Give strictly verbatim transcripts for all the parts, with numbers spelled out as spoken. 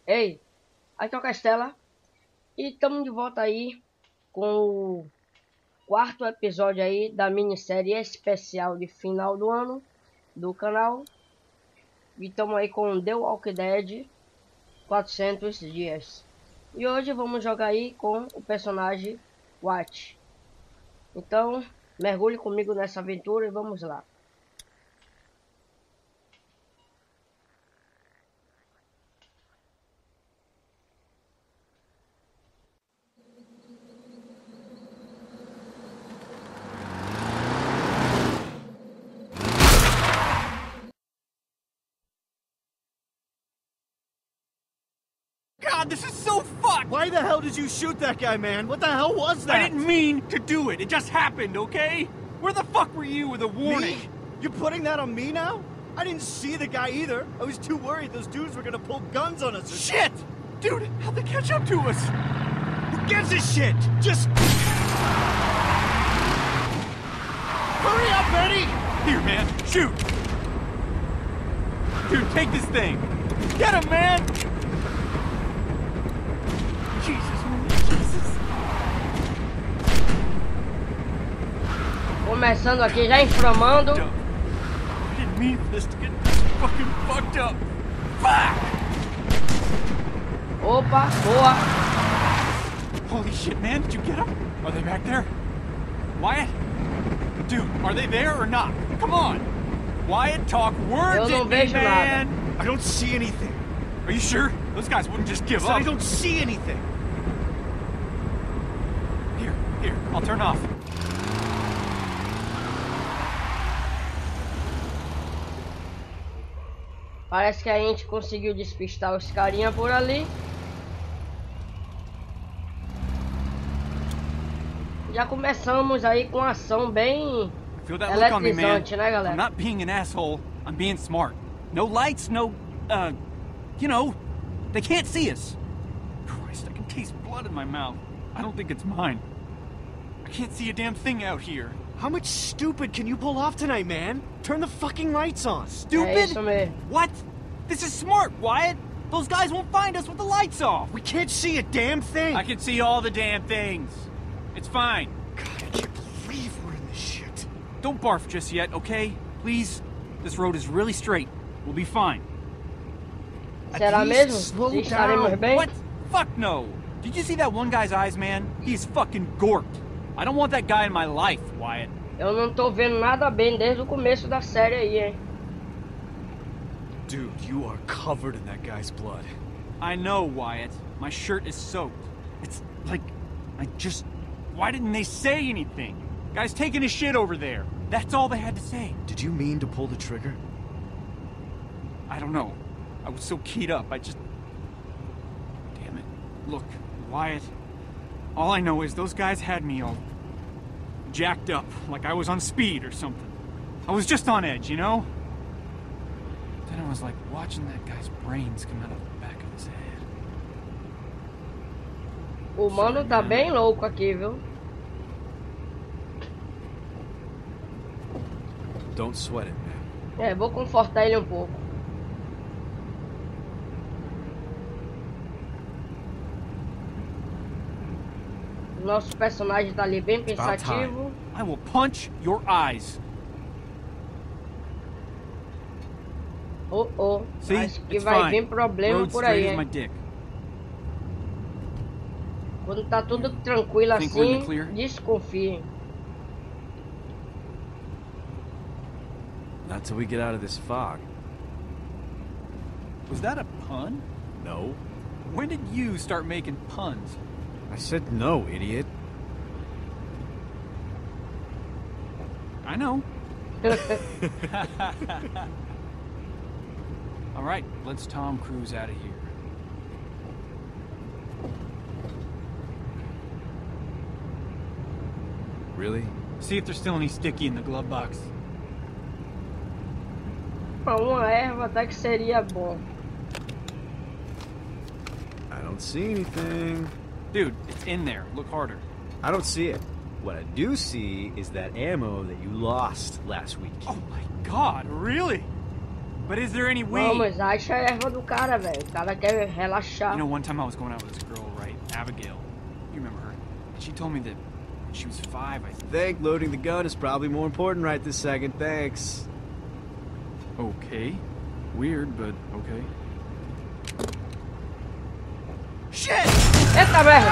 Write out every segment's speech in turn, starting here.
Ei, aqui é o Castela e estamos de volta aí com o quarto episódio aí da minissérie especial de final do ano do canal. E estamos aí com The Walking Dead quatrocentos dias. E hoje vamos jogar aí com o personagem Watch. Então, mergulhe comigo nessa aventura e vamos lá. God, this is so fucked! Why the hell did you shoot that guy, man? What the hell was that? I didn't mean to do it. It just happened, okay? Where the fuck were you with a warning? Me? You're putting that on me now? I didn't see the guy either. I was too worried those dudes were gonna pull guns on us. Shit! Dude, how'd they catch up to us? Who gives a shit? Just... Hurry up, Eddie! Here, man. Shoot! Dude, take this thing. Get him, man! Jesus, man. Jesus. Começando aqui, já inflamando. I didn't mean for this to get fucking fucked up. Fuck! Opa, boa. Holy shit, man. Did you get them? Are they back there? Wyatt? Dude, are they there or not? Come on! Wyatt, talk words Eu não at me, vejo man! nada. I don't see anything. Are you sure? Those guys wouldn't just give I said up. I don't see anything. Here, here, I'll turn off. Parece que a gente conseguiu despistar os carinha por ali. Já começamos aí com ação bem Feel that look on me, man. eletrizante, né, I'm galera? not being an asshole. I'm being smart. No lights, no, uh, you know, they can't see us. Christ, I can taste blood in my mouth. I don't think it's mine. I can't see a damn thing out here. How much stupid can you pull off tonight, man? Turn the fucking lights on. É Stupid? isso mesmo. What? This is smart, Wyatt. Those guys won't find us with the lights off. We can't see a damn thing. I can see all the damn things. It's fine. God, I can't believe we're in this shit. Don't barf just yet, okay? Please? This road is really straight. We'll be fine. Será At mesmo? least slow Se estaremos down. bem? What? Fuck no. Did you see that one guy's eyes, man? He's fucking gorked. I don't want that guy in my life, Wyatt. Eu não tô vendo nada bem desde o começo da série aí, hein? Dude, you are covered in that guy's blood. I know, Wyatt. My shirt is soaked. It's like, I just... Why didn't they say anything? Guy's taking his shit over there. That's all they had to say. Did you mean to pull the trigger? I don't know. I was so keyed up, I just... Damn it. Look, Wyatt, all I know is those guys had me all... jacked up, like I was on speed or something. I was just on edge, you know? Then I was like watching that guy's brains come out of the back of his head. O mano tá bem louco aqui, viu? Don't sweat it, man. É, vou confortar ele um pouco. Nosso personagem tá ali bem pensativo. I will punch your eyes. Oh, oh. See? Acho que It's vai fine. vir problema Road por straight aí, as my hein? dick. Quando tá tudo tranquilo Think we're in the assim, clear? desconfiem. Not till we get out of this fog. Was that a pun? No. When did you start making puns? I said no, idiot. I know. All right, let's Tom Cruise out of here. Really? See if there's still any sticky in the glove box. Pra uma erva até que seria bom. I don't see anything. Dude, it's in there. Look harder. I don't see it. What I do see is that ammo that you lost last week. Oh my god, really? But is there any Não, weed? mas acha a erva do cara, velho. O cara quer relaxar. You know, one time I was going out with this girl, right? Abigail. You remember her? And she told me that when she was five, I Think loading the gun is probably more important right this second, thanks. Okay. Weird, but okay. Shit! Eita merda!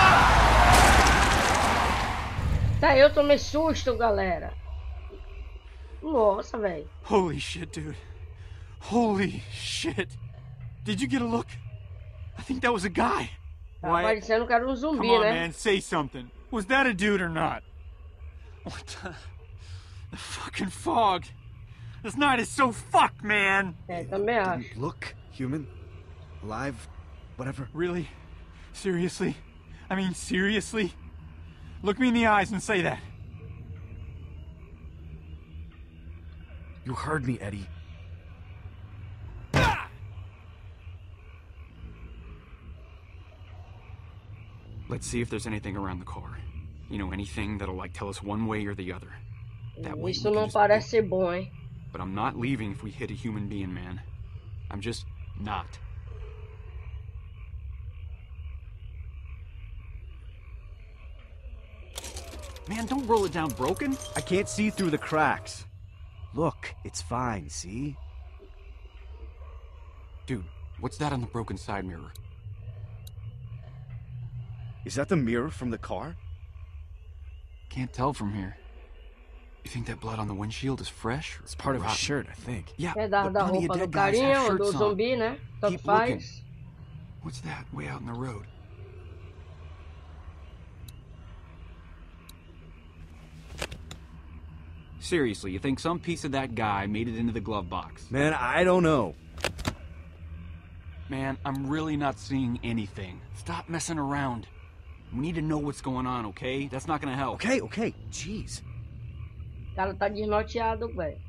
Tá, eu tomei susto, galera. Nossa, velho. Holy shit, dude. Holy shit. Did you get a look? I think that was a guy. Tá Why- parecendo que era um Come zumbi, on, né? man, say something. Was that a dude or not? What the... The fucking fog. This night is so fucked, man. É, também acho. Didn't look human, alive, whatever. Really? Seriously? I mean, seriously? Look me in the eyes and say that. You heard me, Eddie. Let's see if there's anything around the car. You know, anything that'll, like, tell us one way or the other. That way we Isso can não just- parece ser bom, hein? But I'm not leaving if we hit a human being, man. I'm just not. Man, don't roll it down broken. I can't see through the cracks. Look, it's fine, see? Dude, what's that on the broken side mirror? Is that the mirror from the car? Can't tell from here. You think that blood on the windshield is fresh? or It's part of his rotten? shirt, I think. Yeah, É da, but da plenty of roupa do dead guys carinha have ou do shirts on. zumbi, né? Tanto Keep looking. faz. What's that way out in the road? Seriously, you think some piece of that guy made it into the glove box? Man, I don't know. Man, I'm really not seeing anything. Stop messing around. We need to know what's going on, okay? That's not gonna help. Okay, okay, jeez. O cara tá desnorteado, velho.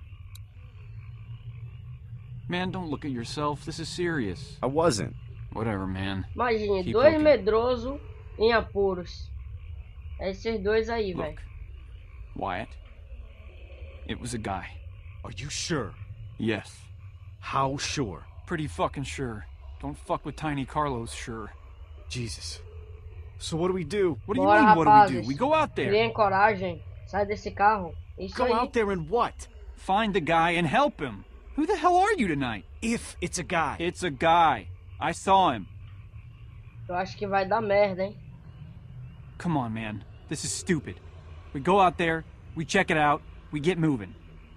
Man, don't look at yourself. This is serious. I wasn't. Whatever, man. Imagine, Keep dois looking. medrosos em apuros. É esses dois aí, velho. Look. Wyatt. It was a guy. Are you sure? Yes. How sure? Pretty fucking sure. Don't fuck with Tiny Carlos, sure. Jesus. So what do we do? What do you Bora, mean, what do we rapazes. do? We go out there. Criem coragem. Sai desse carro. Isso Go aí. out there and what? Find the guy and help him. Who the hell are you tonight? If it's a guy. It's a guy. I saw him. Eu acho que vai dar merda, hein? Come on, man. This is stupid. We go out there, we check it out, we get moving.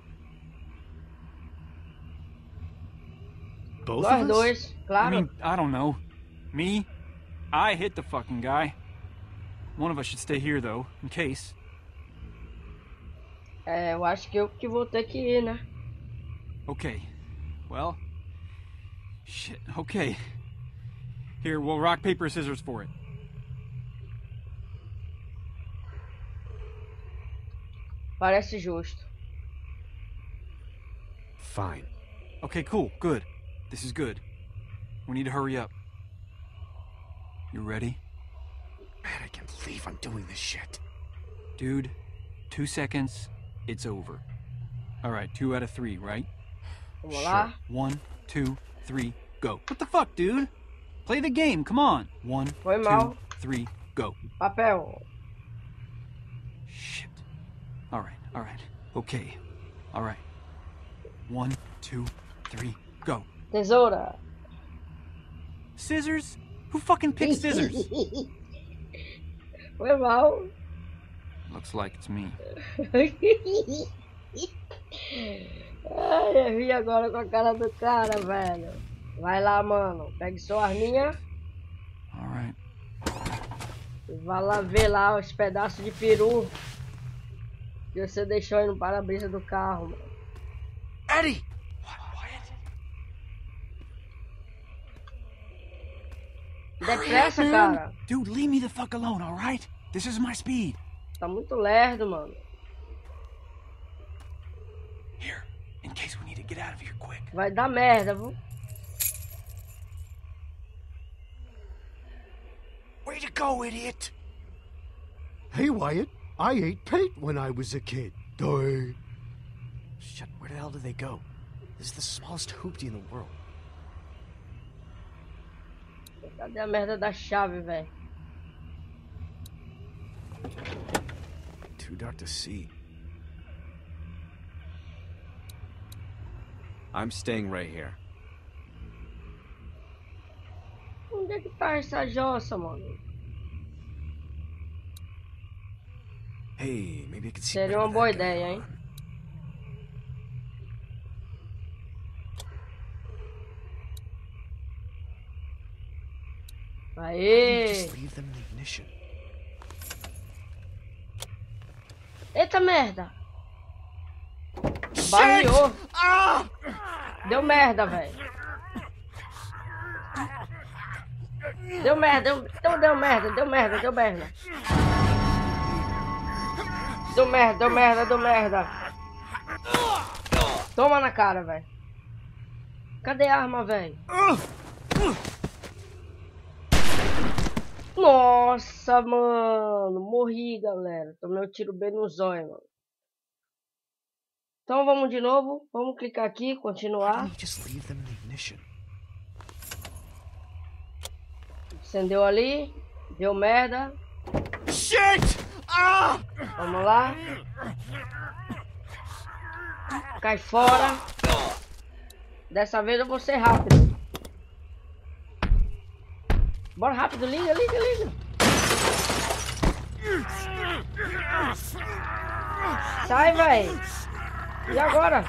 Both Nós of us? dois, claro. I mean, I don't know. Me? I hit the fucking guy. One of us should stay here, though, in case. É, eu acho que eu que vou ter que ir, né? Okay. Well. Shit. Okay. Here, we'll rock, paper, scissors for it. Parece justo. Fine. Okay, cool. Good. This is good. We need to hurry up. You ready? Man, I can't believe I'm doing this shit. Dude, two seconds, it's over. Alright, two out of three, right? Vamos lá. One, two, three, go. What the fuck, dude? Play the game, come on. One, Foi two, mal. three, go. Papel. Shit. Alright, alright. Okay. Alright. One, two, three, go. Tesoura. Scissors? Who fucking picked scissors? Foi mal. Looks like it's me. Ai, eu vi agora com a cara do cara, velho. Vai lá, mano. Pegue sua arminha Alright. e vá lá ver lá os pedaços de peru que você deixou aí no para-brisa do carro, mano. Eddie! What, Wyatt? Depressa, Man. cara. Dude, leave me the fuck alone, alright? This is my speed. Tá muito lerdo, mano. Here, in case we need to get out of here quick. Vai dar merda, viu? Way to go, idiot! Hey, Wyatt, I ate paint when I was a kid. Duh. Shit, where the hell did they go? This is the smallest hoopty in the world. Cadê a merda da chave, velho? Too dark to see. I'm staying right here. Onde é que tá essa jossa, mano? Hey, maybe I could see. Seria uma boa ideia, hein? Aê! Just leave them in the ignition. Eita merda! Barreou! Deu merda, velho! Deu merda, deu, deu, deu merda, deu merda, deu merda! Deu merda, deu merda, deu merda! Toma na cara, velho! Cadê a arma, velho? Nossa, mano, morri, galera. Tomei um tiro bem no zóio, mano. Então vamos de novo. Vamos clicar aqui, continuar. Acendeu ali. Deu merda. Shit! Ah! Vamos lá. Cai fora. Dessa vez eu vou ser rápido. Bora rápido, liga, liga, liga. Sai, velho. E agora?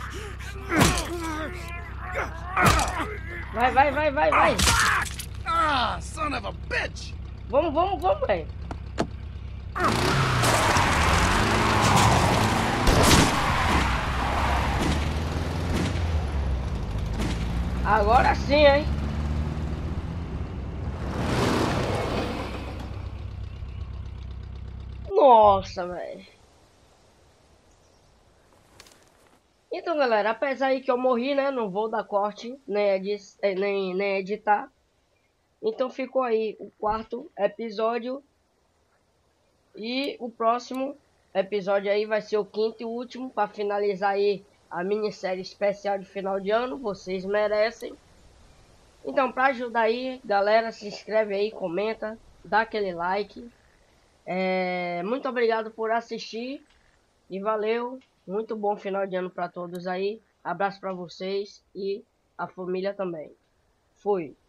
Vai, vai, vai, vai, vai. Ah, son of a bitch! Vamos, vamos, vamos, velho. Agora sim, hein? Nossa, velho. Então, galera, apesar aí que eu morri, né? Não vou dar corte, nem, edi nem, nem editar. Então ficou aí o quarto episódio. E o próximo episódio aí vai ser o quinto e último, para finalizar aí a minissérie especial de final de ano. Vocês merecem. Então, para ajudar aí, galera, se inscreve aí, comenta, dá aquele like. É, muito obrigado por assistir e valeu. Muito bom final de ano para todos aí. Abraço para vocês e a família também. Fui.